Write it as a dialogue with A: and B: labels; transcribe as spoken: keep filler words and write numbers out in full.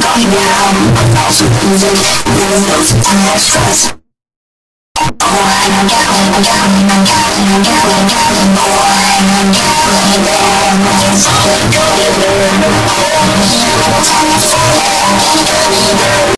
A: going down. I'm also losing, losing those extras. Oh, I'm going, I'm going, I'm going, I'm going, I'm going, boy, I'm going there. It's all going there. Oh, you know, I'm falling, I'm going there.